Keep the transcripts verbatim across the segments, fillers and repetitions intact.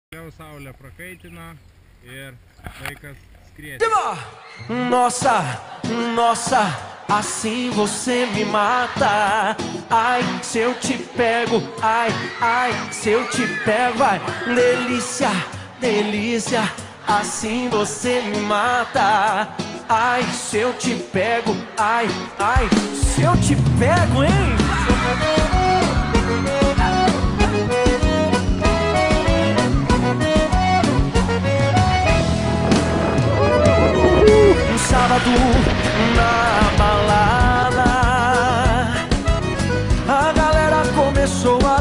Saulė prakaitina ir vaikas skrieja. Nossa, nossa, assim você me mata. Ai, se eu te pego, ai, ai, se eu te pego, ai, delícia, delícia, assim você me mata. Ai, se eu te pego, ai, ai, se eu te pego, hein? Sábado na balada, a galera começou a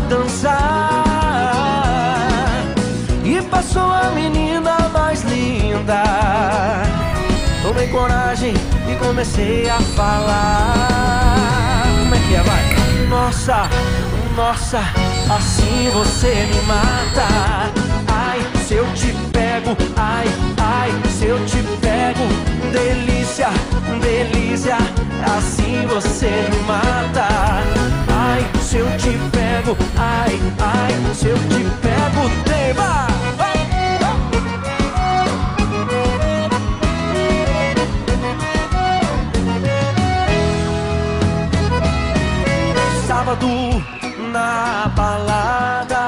dançar e passou a menina mais linda. Tomei coragem e comecei a falar. Como é que é, vai? Nossa, nossa, assim você me mata. Ai, se eu te pego, ai, ai, se eu te pego, delícia, delícia, assim você me mata. Ai, se eu te pego, ai, ai, se eu te pego, tema. Sábado na balada,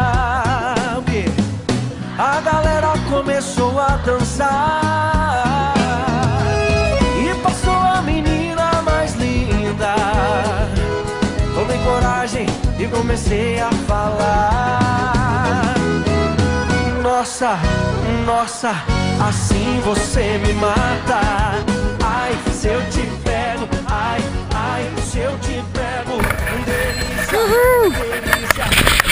a galera começou a dançar e passou a menina mais linda. Tomei coragem e comecei a falar. Nossa, nossa, assim você me mata. Ai, se eu te pego, ai, ai, se eu te pego, delícia, delícia.